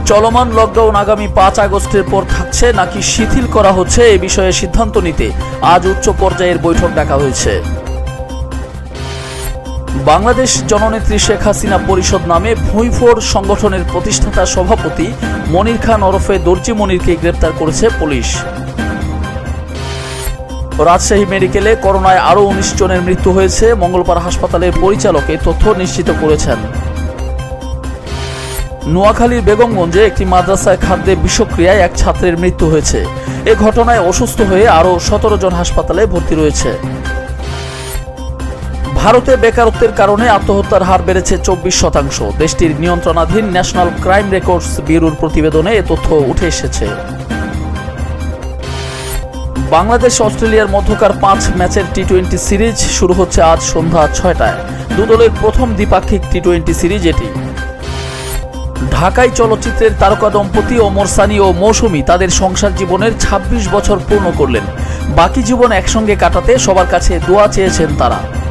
চলমান লকডাউন আগামী 5 আগস্টের পর থাকছে নাকি শিথিল করা হচ্ছে এ বিষয়ে সিদ্ধান্ত নিতে আজ উচ্চ পর্যায়ের বৈঠক ডাকা হয়েছে। বাংলাদেশ জননেত্রী শেখ হাসিনা পরিষদ নামে ভুঁইফোড় সংগঠনের প্রতিষ্ঠাতা সভাপতি মনির খান ওরফে দর্জি মনিরকে গ্রেপ্তার করেছে পুলিশ। রাজশাহী মেডিকেলে করোনায় আরও 19 জনের মৃত্যু হয়েছে। মঙ্গলবার হাসপাতালের পরিচালক এই তথ্য নিশ্চিত করেছেন। নোয়াখালীর বেগমগঞ্জে একটি মাদ্রাসায় খাদ্যে বিষক্রিয়ায় এক ছাত্রের মৃত্যু হয়েছে। এ ঘটনায় অসুস্থ হয়ে আরও 17 জন হাসপাতালে ভর্তি রয়েছে। ভারতে বেকারত্বের কারণে আত্মহত্যার হার বেড়েছে 24%। দেশটির নিয়ন্ত্রণাধীন ন্যাশনাল ক্রাইম রেকর্ডস ব্যুরোর প্রতিবেদনে এ তথ্য উঠে এসেছে। বাংলাদেশ অস্ট্রেলিয়ার মধ্যকার 5 ম্যাচের টি-20 সিরিজ শুরু হচ্ছে আজ সন্ধ্যা 6টায়। দুদলের প্রথম দ্বিপাক্ষিক টি-20 সিরিজ এটি। ঢাকাই চলচ্চিত্রের তারকা দম্পতি ওমর সানি ও মৌসুমী তাদের সংসার জীবনের 26 বছর পূর্ণ করলেন। বাকি জীবন একসঙ্গে কাটাতে সবার কাছে দোয়া চেয়েছেন তারা।